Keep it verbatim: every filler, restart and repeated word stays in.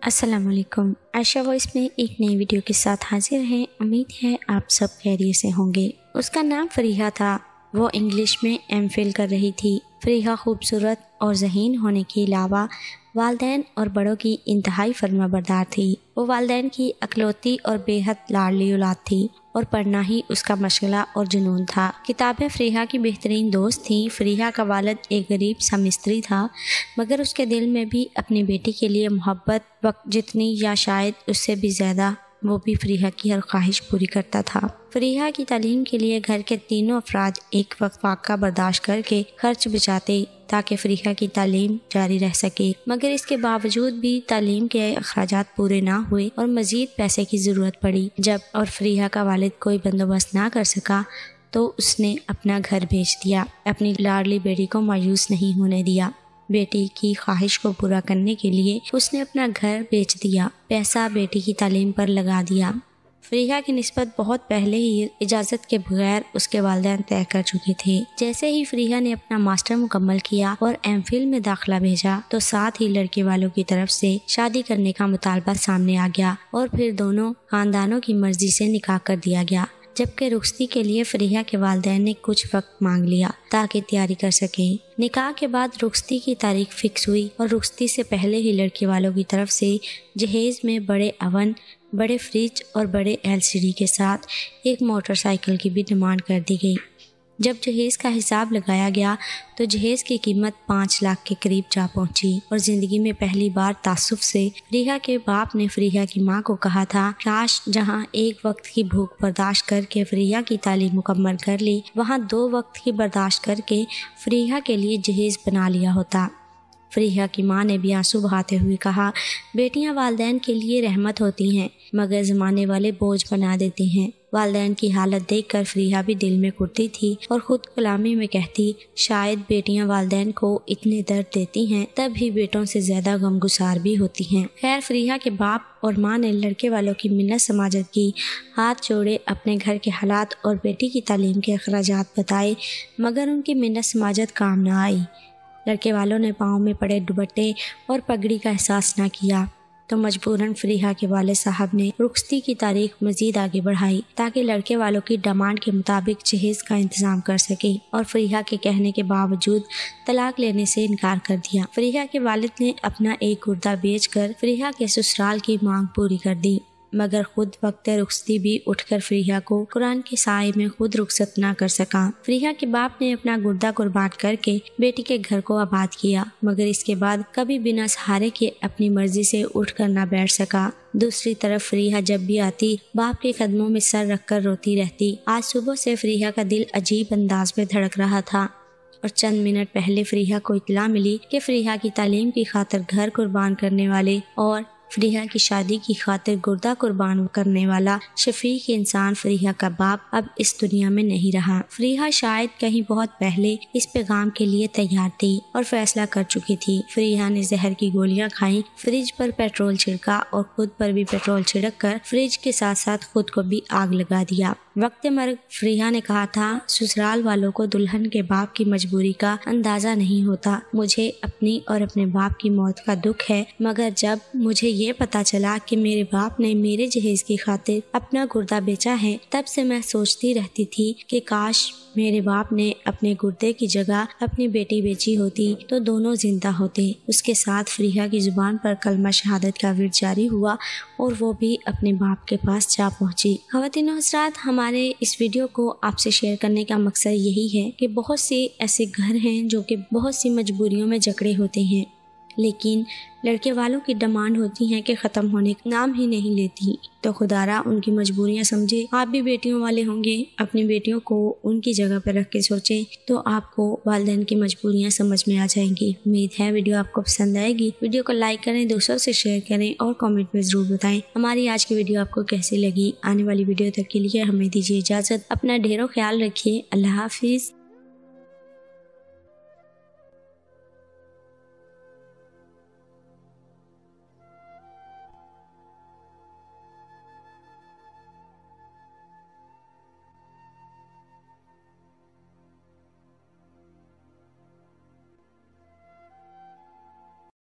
السلام علیکم۔ عائشہ وائس میں ایک نئی ویڈیو کے ساتھ حاضر ہیں۔ امید ہے آپ سب خیریت سے ہوں گے۔ اس کا نام فریحہ تھا۔ وہ انگلش میں ایم فل کر رہی تھی۔ فریحہ خوبصورت اور ذہین ہونے کے علاوہ والدین اور بڑوں کی انتہائی فرما بردار تھی۔ وہ والدین کی اکلوتی اور بے حد لاڈلی اولاد تھی اور پڑھنا ہی اس کا مشغلہ اور جنون تھا۔ کتابیں فریحہ کی بہترین دوست تھیں۔ فریحہ کا والد ایک غریب سا مستری تھا، مگر اس کے دل میں بھی اپنی بیٹی کے لیے محبت وقت جتنی یا شاید اس سے بھی زیادہ وہ بھی فریحہ کی ہر خواہش پوری کرتا تھا۔ فریحہ کی تعلیم کے لیے گھر کے تینوں افراد ایک وقت فاقہ برداشت کر کے خرچ بچاتے تاکہ فریحہ کی تعلیم جاری رہ سکے، مگر اس کے باوجود بھی تعلیم کے اخراجات پورے نہ ہوئے اور مزید پیسے کی ضرورت پڑی۔ جب اور فریحہ کا والد کوئی بندوبست نہ کر سکا تو اس نے اپنا گھر بیچ دیا۔ اپنی لاڈلی بیٹی کو مایوس نہیں ہونے دیا۔ بیٹی کی خواہش کو پورا کرنے کے لیے اس نے اپنا گھر بیچ دیا، پیسہ بیٹی کی تعلیم پر لگا دیا۔ فریحہ کی نسبت بہت پہلے ہی اجازت کے بغیر اس کے والدین طے کر چکے تھے۔ جیسے ہی فریحہ نے اپنا ماسٹر مکمل کیا اور ایم فل میں داخلہ بھیجا تو ساتھ ہی لڑکے والوں کی طرف سے شادی کرنے کا مطالبہ سامنے آ گیا اور پھر دونوں خاندانوں کی مرضی سے نکاح کر دیا گیا، جبکہ رخصتی کے لیے فریحہ کے والدین نے کچھ وقت مانگ لیا تاکہ تیاری کر سکیں۔ نکاح کے بعد رخصتی کی تاریخ فکس ہوئی اور رخصتی سے پہلے ہی لڑکے والوں کی طرف سے جہیز میں بڑے اوون، بڑے فریج اور بڑے ایل سی ڈی کے ساتھ ایک موٹر سائیکل کی بھی ڈیمانڈ کر دی گئی۔ جب جہیز کا حساب لگایا گیا تو جہیز کی قیمت پانچ لاکھ کے قریب جا پہنچی اور زندگی میں پہلی بار تعصب سے فریحہ کے باپ نے فریحہ کی ماں کو کہا تھا، کاش جہاں ایک وقت کی بھوک برداشت کر کے فریحہ کی تعلیم مکمل کر لی، وہاں دو وقت کی برداشت کر کے فریحہ کے لیے جہیز بنا لیا ہوتا۔ فریحہ کی ماں نے بھی آنسو بہاتے ہوئے کہا، بیٹیاں والدین کے لیے رحمت ہوتی ہیں مگر زمانے والے بوجھ بنا دیتے ہیں۔ والدین کی حالت دیکھ کر فریحہ بھی دل میں کٹتی تھی اور خود کلامی میں کہتی، شاید بیٹیاں والدین کو اتنے درد دیتی ہیں تب ہی بیٹوں سے زیادہ غمگسار بھی ہوتی ہیں۔ خیر، فریحہ کے باپ اور ماں نے لڑکے والوں کی منت سماجت کی، ہاتھ جوڑے، اپنے گھر کے حالات اور بیٹی کی تعلیم کے اخراجات بتائے، مگر ان کی منت سماجت کام نہ آئی۔ لڑکے والوں نے پاؤں میں پڑے دوپٹے اور پگڑی کا احساس نہ کیا تو مجبوراً فریحہ کے والد صاحب نے رخصتی کی تاریخ مزید آگے بڑھائی تاکہ لڑکے والوں کی ڈیمانڈ کے مطابق جہیز کا انتظام کر سکے، اور فریحہ کے کہنے کے باوجود طلاق لینے سے انکار کر دیا۔ فریحہ کے والد نے اپنا ایک گردہ بیچ کر فریحہ کے سسرال کی مانگ پوری کر دی، مگر خود وقت رخصتی بھی اٹھ کر فریحہ کو قرآن کے سائے میں خود رخصت نہ کر سکا۔ فریحہ کے باپ نے اپنا گردہ قربان کر کے بیٹی کے گھر کو آباد کیا، مگر اس کے بعد کبھی بنا سہارے کے اپنی مرضی سے اٹھ کر نہ بیٹھ سکا۔ دوسری طرف فریحہ جب بھی آتی باپ کے قدموں میں سر رکھ کر روتی رہتی۔ آج صبح سے فریحہ کا دل عجیب انداز میں دھڑک رہا تھا اور چند منٹ پہلے فریحہ کو اطلاع ملی کہ فریحہ کی تعلیم کی خاطر گھر قربان کرنے والے اور فریحہ کی شادی کی خاطر گردہ قربان کرنے والا شفیق انسان فریحہ کا باپ اب اس دنیا میں نہیں رہا۔ فریحہ شاید کہیں بہت پہلے اس پیغام کے لیے تیار تھی اور فیصلہ کر چکی تھی۔ فریحہ نے زہر کی گولیاں کھائیں، فریج پر پیٹرول چھڑکا اور خود پر بھی پیٹرول چھڑک کر فریج کے ساتھ ساتھ خود کو بھی آگ لگا دیا۔ وقت مرگ فریحہ نے کہا تھا، سسرال والوں کو دلہن کے باپ کی مجبوری کا اندازہ نہیں ہوتا۔ مجھے اپنی اور اپنے باپ کی موت کا دکھ ہے، مگر جب مجھے یہ پتا چلا کہ میرے باپ نے میرے جہیز کی خاطر اپنا گردہ بیچا ہے، تب سے میں سوچتی رہتی تھی کہ کاش میرے باپ نے اپنے گردے کی جگہ اپنی بیٹی بیچی ہوتی تو دونوں زندہ ہوتے۔ اس کے ساتھ فریحہ کی زبان پر کلمہ شہادت کا ورد جاری ہوا اور وہ بھی اپنے باپ کے پاس جا پہنچی۔ خواتین و حضرات، ہمارے اس ویڈیو کو آپ سے شیئر کرنے کا مقصد یہی ہے کہ بہت سے ایسے گھر ہیں جو کہ بہت سی مجبوریوں میں جکڑے ہوتے ہیں، لیکن لڑکے والوں کی ڈیمانڈ ہوتی ہیں کہ ختم ہونے کا نام ہی نہیں لیتی، تو خدا را ان کی مجبوریاں سمجھے۔ آپ بھی بیٹیوں والے ہوں گے، اپنی بیٹیوں کو ان کی جگہ پر رکھ کے سوچیں تو آپ کو والدین کی مجبوریاں سمجھ میں آ جائیں گی۔ امید ہے ویڈیو آپ کو پسند آئے گی۔ ویڈیو کو لائک کریں، دوستوں سے شیئر کریں اور کامنٹ میں ضرور بتائیں ہماری آج کی ویڈیو آپ کو کیسی لگی۔ آنے والی ویڈیو تک کے لیے ہمیں دیجیے اجازت، اپنا ڈھیروں خیال رکھیے۔ اللہ حافظ۔